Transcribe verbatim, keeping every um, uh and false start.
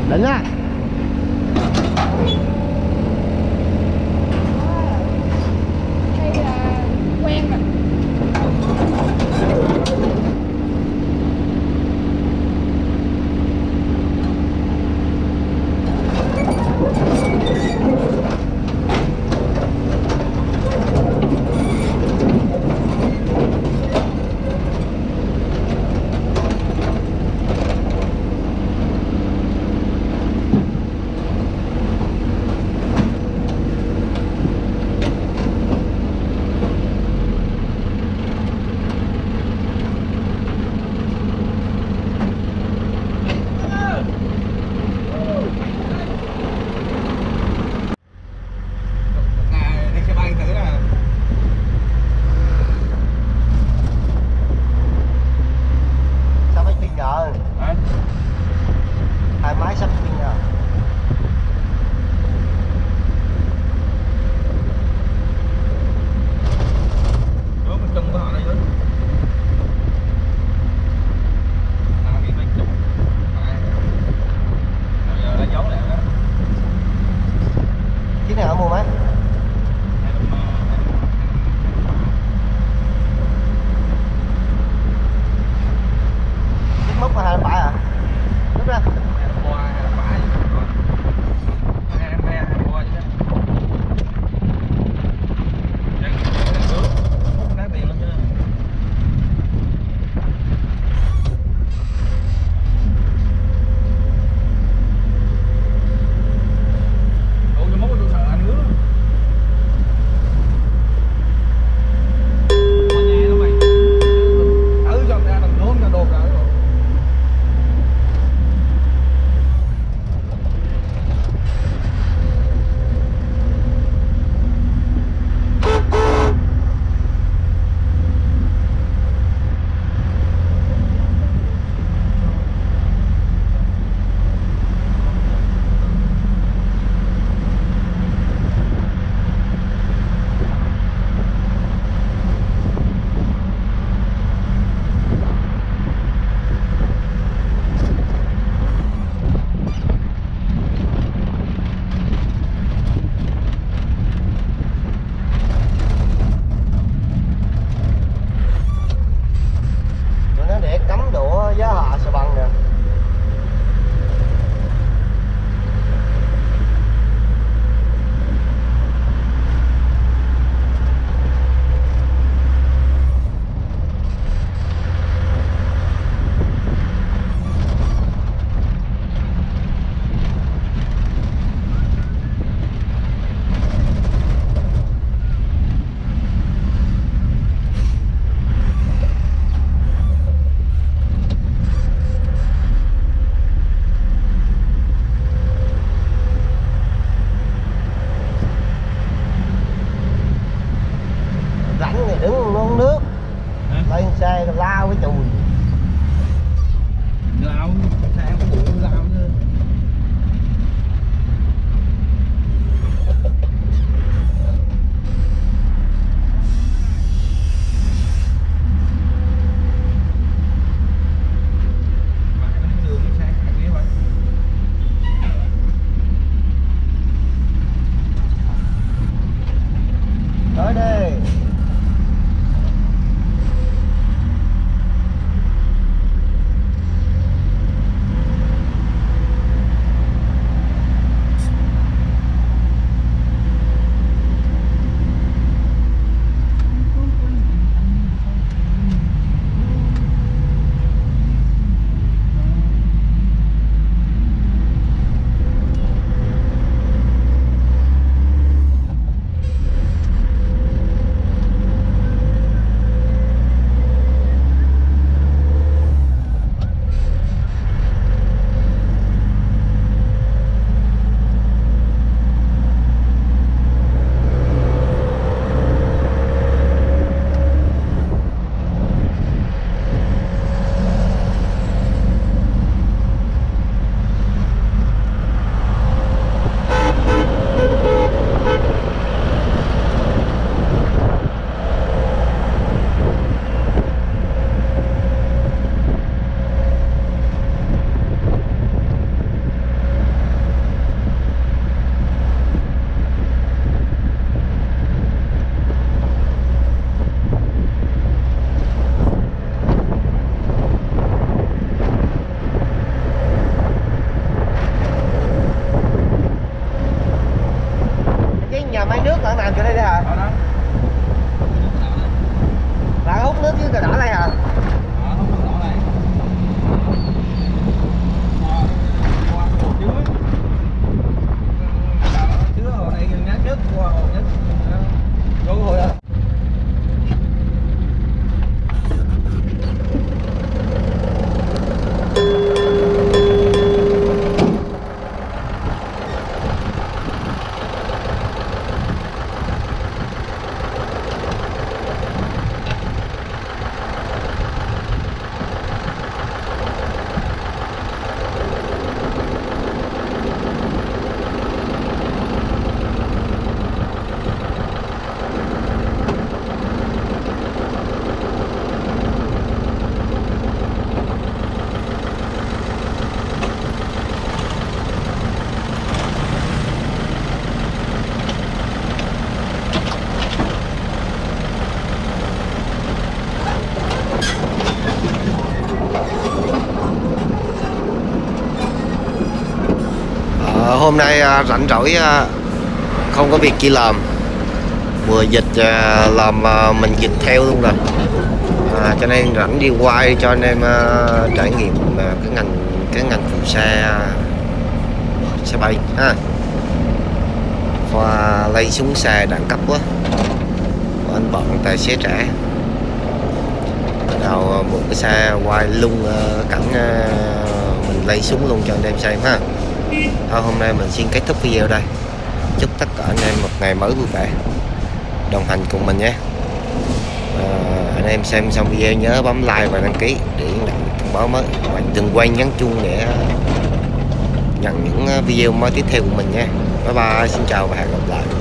Đến nhá. Hay là quen rồi. bạn nào cho đây đi hả? Bạn hút nước với cà đỏ đây hả? Hôm nay rảnh rỗi không có việc chi làm, mùa dịch làm mình dịch theo luôn rồi, à, cho nên rảnh đi quay cho anh em uh, trải nghiệm cái ngành cái ngành phụ xe xe bay ha. Và lấy xuống xe đẳng cấp quá, anh bọn tài xế trẻ bắt đầu một cái xe quay lung uh, cẳng uh, mình lấy xuống luôn cho anh em xem ha. Thôi, hôm nay mình xin kết thúc video đây. Chúc tất cả anh em một ngày mới vui vẻ, đồng hành cùng mình nhé. À, anh em xem xong video nhớ bấm like và đăng ký để nhận thông báo mới, và đừng quên nhấn chuông để nhận những video mới tiếp theo của mình nha. Bye bye, xin chào và hẹn gặp lại.